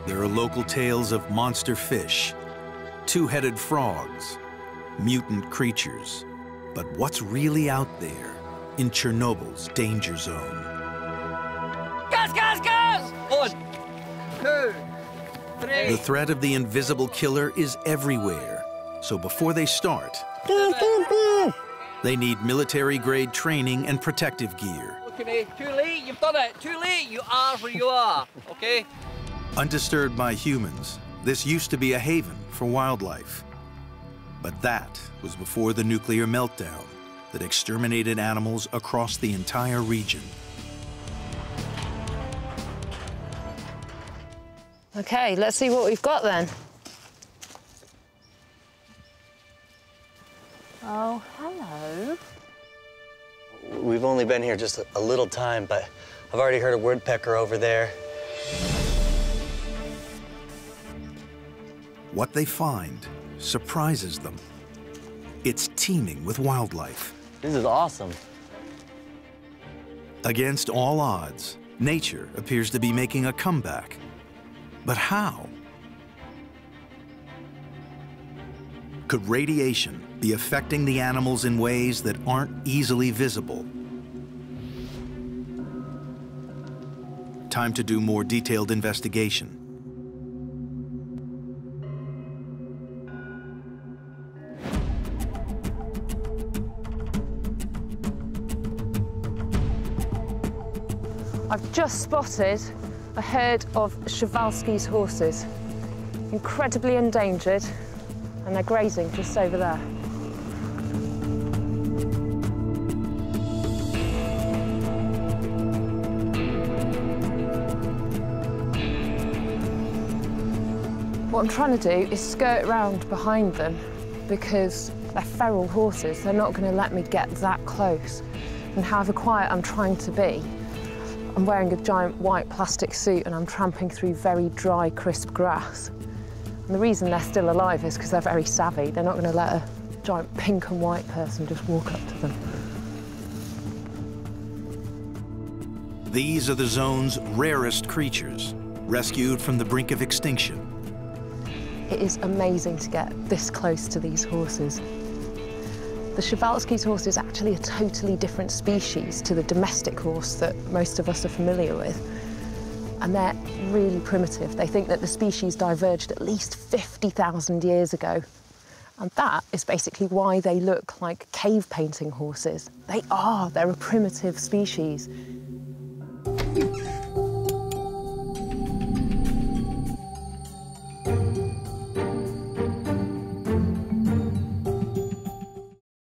There are local tales of monster fish, two-headed frogs, mutant creatures. But what's really out there in Chernobyl's danger zone? Gas, gas, gas! 1, 2, 3. The threat of the invisible killer is everywhere. So before they start, they need military-grade training and protective gear. Look at me. Too late, you've done it. Too late, you are where you are, okay? Undisturbed by humans, this used to be a haven for wildlife. But that was before the nuclear meltdown that exterminated animals across the entire region. Okay, let's see what we've got then. Oh, hello. We've only been here just a little time, but I've already heard a woodpecker over there. What they find surprises them. It's teeming with wildlife. This is awesome. Against all odds, nature appears to be making a comeback. But how? Could radiation be affecting the animals in ways that aren't easily visible? Time to do more detailed investigation. I've just spotted a herd of Przewalski's horses, incredibly endangered, and they're grazing just over there. What I'm trying to do is skirt round behind them because they're feral horses. They're not going to let me get that close. And however quiet I'm trying to be, I'm wearing a giant white plastic suit and I'm tramping through very dry, crisp grass. And the reason they're still alive is because they're very savvy. They're not going to let a giant pink and white person just walk up to them. These are the zone's rarest creatures, rescued from the brink of extinction. It is amazing to get this close to these horses. The Przewalski's horse is actually a totally different species to the domestic horse that most of us are familiar with. And they're really primitive. They think that the species diverged at least 50,000 years ago. And that is basically why they look like cave painting horses. They're a primitive species.